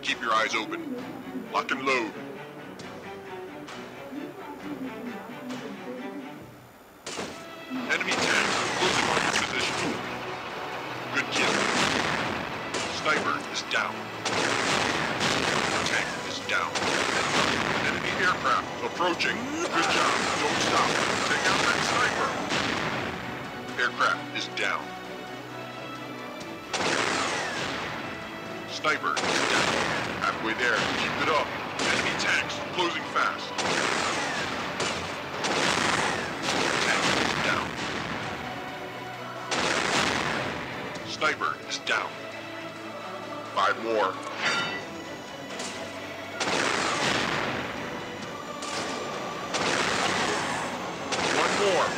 Keep your eyes open. Lock and load. Enemy tanks closing on your position. Good kill. Sniper is down. Tank is down. Enemy aircraft approaching. Good job. Don't stop. Take out that sniper. Aircraft is down. Sniper is down. Halfway there. Keep it up. Enemy tanks closing fast. Tank is down. Sniper is down. 5 more. One more.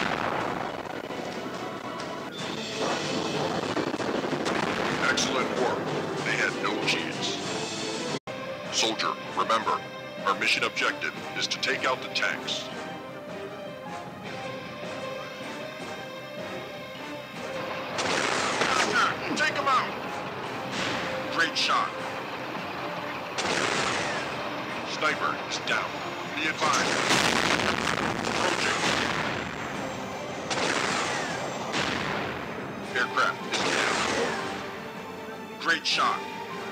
Excellent work. They had no chance. Soldier, remember, our mission objective is to take out the tanks. Take them out! Great shot. Sniper is down. Be advised. Approaching. Aircraft is down. Great shot.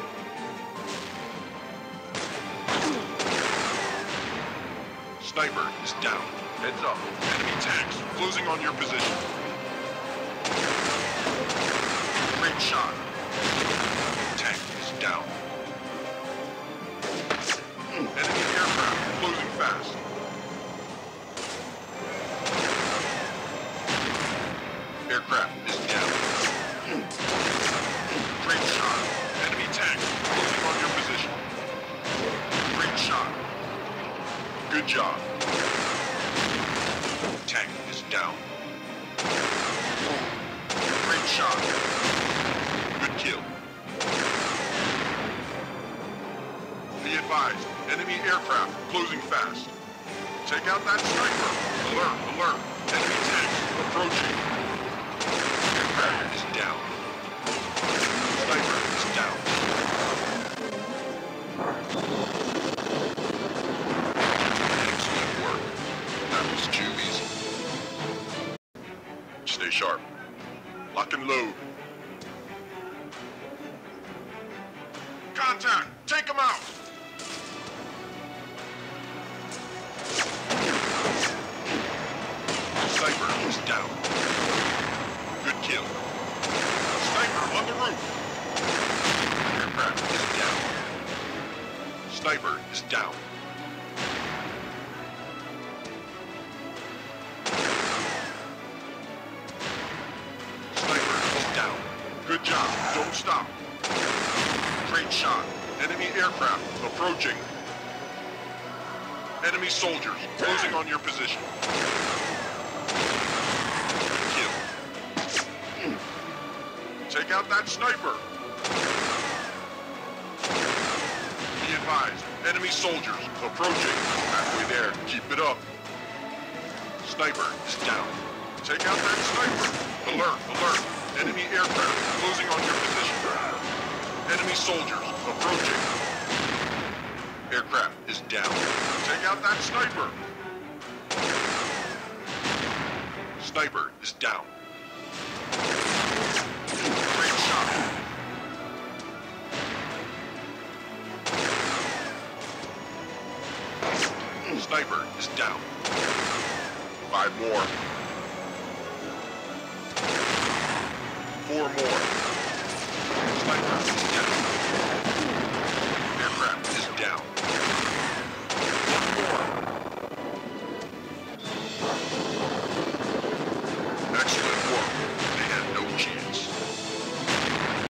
Sniper is down. Heads up. Enemy tanks closing on your position. Great shot. Tank is down. Enemy aircraft closing fast. Aircraft is down. Great shot. Enemy tank closing on your position. Great shot. Good job. Tank is down. Great shot. Good kill. Be advised, enemy aircraft closing fast. Take out that sniper. Alert, alert. Enemy tanks approaching. Aircraft is down. Sniper is down. Excellent work. That was too easy. Stay sharp. Lock and load. Contact! Take them out! Sniper is down. Good kill. Sniper on the roof. Aircraft is down. Sniper is down. Sniper is down. Good job. Don't stop. Great shot. Enemy aircraft approaching. Enemy soldiers closing on your position. Good kill. Take out that sniper. Be advised, enemy soldiers approaching. Halfway there. Keep it up. Sniper is down. Take out that sniper. Alert, alert. Enemy aircraft closing on your position. Enemy soldiers approaching. Aircraft is down. Take out that sniper. Sniper is down. Great shot. Sniper is down. 5 more. 4 more.